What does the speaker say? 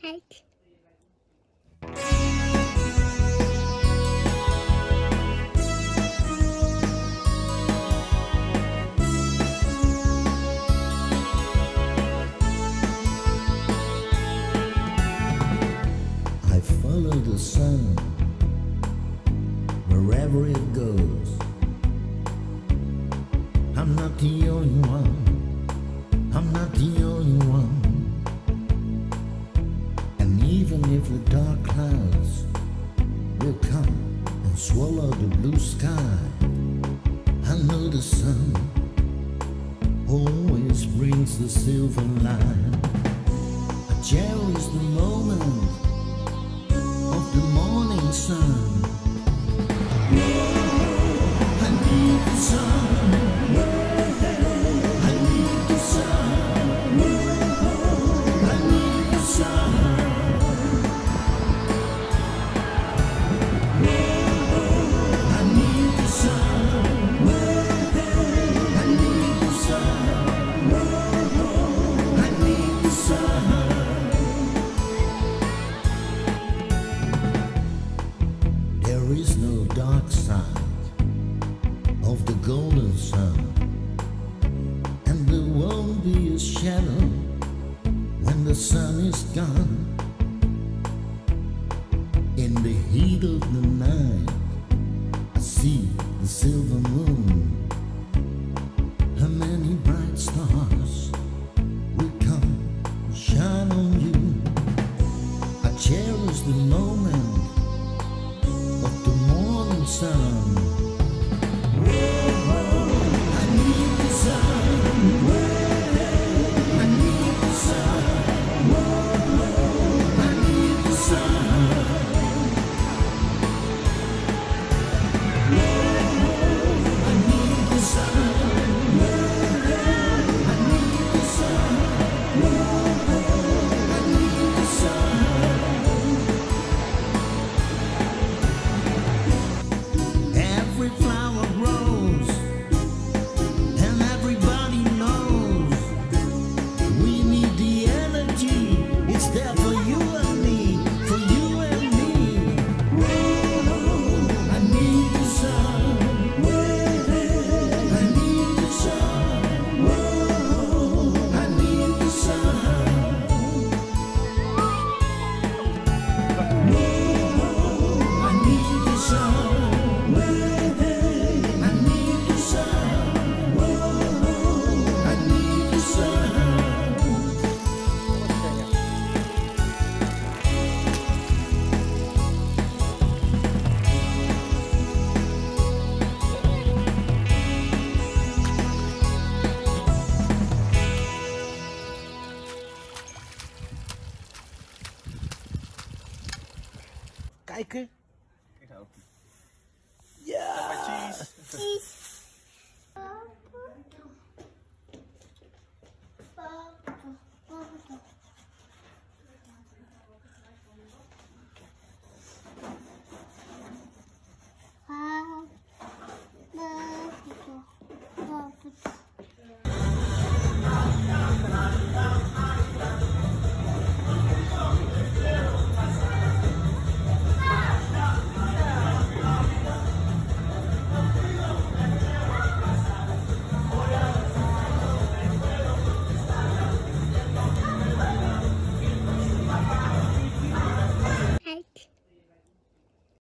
Right. I follow the sun wherever it goes. I'm not the only one. I'm not the only one. And even if the dark clouds will come and swallow the blue sky, I know the sun always brings the silver line. I cherish the moment of the morning sun. I need the sun. I need the sun. I need the sun. I need the sun. I need the sun. I need the sun. There is no dark side of the golden sun, and there won't be a shadow when the sun is gone. In the heat of the night, I see the silver moon. How many bright stars will come and shine on you? I cherish the moment of the morning sun. I need the sun. I need the sun. I need the sun. I need the sun. I need the sun. I need the sun. Every flower grows, and everybody knows we need the energy. It's there for you and me, for you and me. I need the sun. I need the sun. I need the sun. I need the sun. I need the sun. I need the sun. Kijken. Ja. Cheese.